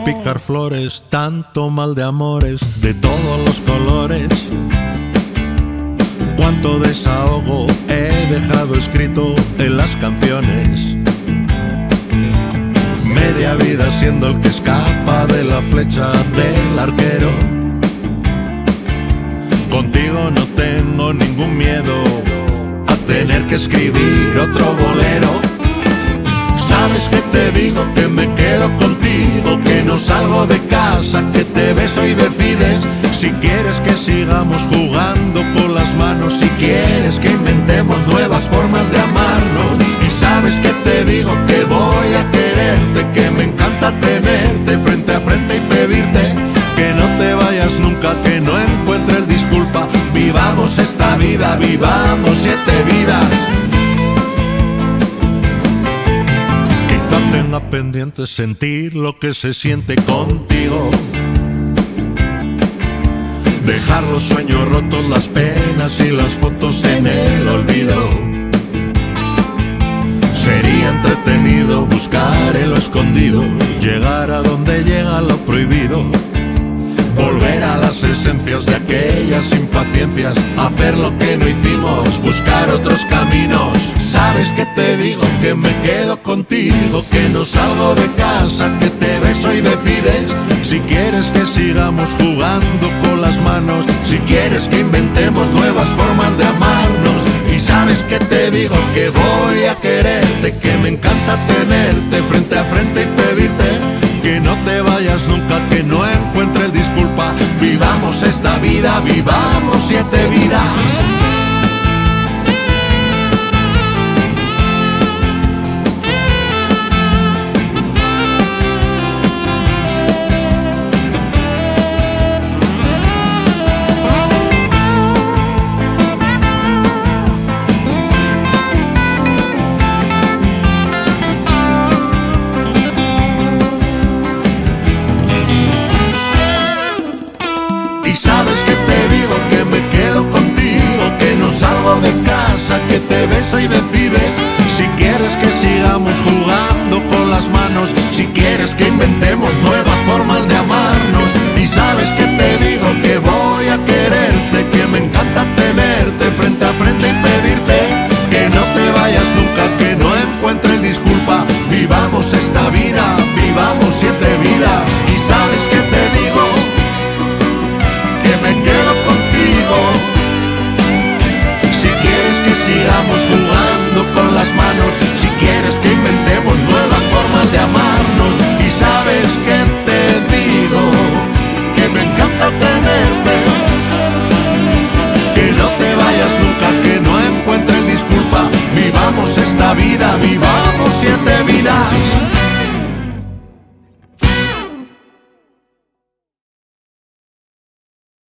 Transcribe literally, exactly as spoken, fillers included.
picar flores, tanto mal de amores de todos los colores. Cuánto desahogo he dejado escrito en las canciones. Media vida siendo el que escapa de la flecha del arquero. Contigo no tengo ningún miedo a tener que escribir otro bolero. Sabes que te digo que me quedo contigo, que no salgo de casa, que te beso y decides si quieres que sigamos jugando con las manos, si quieres que inventemos nuevas formas de amarnos. Y sabes que te digo que voy a quererte, que me encanta tenerte frente a frente y pedirte que no te vayas nunca, que no encuentres disculpa. Vivamos esta vida, vivamos siete vidas. Tenga pendiente sentir lo que se siente contigo, dejar los sueños rotos, las penas y las fotos en el olvido. Sería entretenido buscar en lo escondido, llegar a donde llega lo prohibido, volver a las esencias de aquellas impaciencias, hacer lo que no hicimos, buscar otros caminos. Sabes que te digo que me quedo contigo, que no salgo de casa, que te beso y decides si quieres que sigamos jugando con las manos, si quieres que inventemos nuevas formas de amarnos. Y sabes que te digo que voy a quererte, que me encanta tenerte frente a frente y pedirte que no te vayas nunca, que no encuentres disculpa. Vivamos esta vida, vivamos siete vidas. Y sabes que te digo que me quedo contigo, que no salgo de casa, que te beso y decides si quieres que sigamos jugando con las manos, si quieres que inventemos nuevas formas de amarnos. Y sabes que te digo que voy a quererte, que me encanta tenerte frente a frente y pedirte que no te vayas nunca, que no encuentres disculpa. Vivamos esta vida, vivamos siete vidas. Y sabes que te digo que me quedo contigo, si quieres que sigamos jugando con las manos, si quieres que inventemos nuevas formas de amarnos. Y sabes que te digo que me encanta tenerte, que no te vayas nunca, que no encuentres disculpa. Vivamos esta vida, vivamos